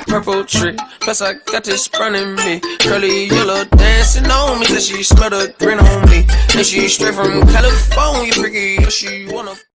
purple trick. Plus I got this sprung in me. Curly yellow dancing on me. Said she smell the grin on me. And she straight from California, freaky. She wanna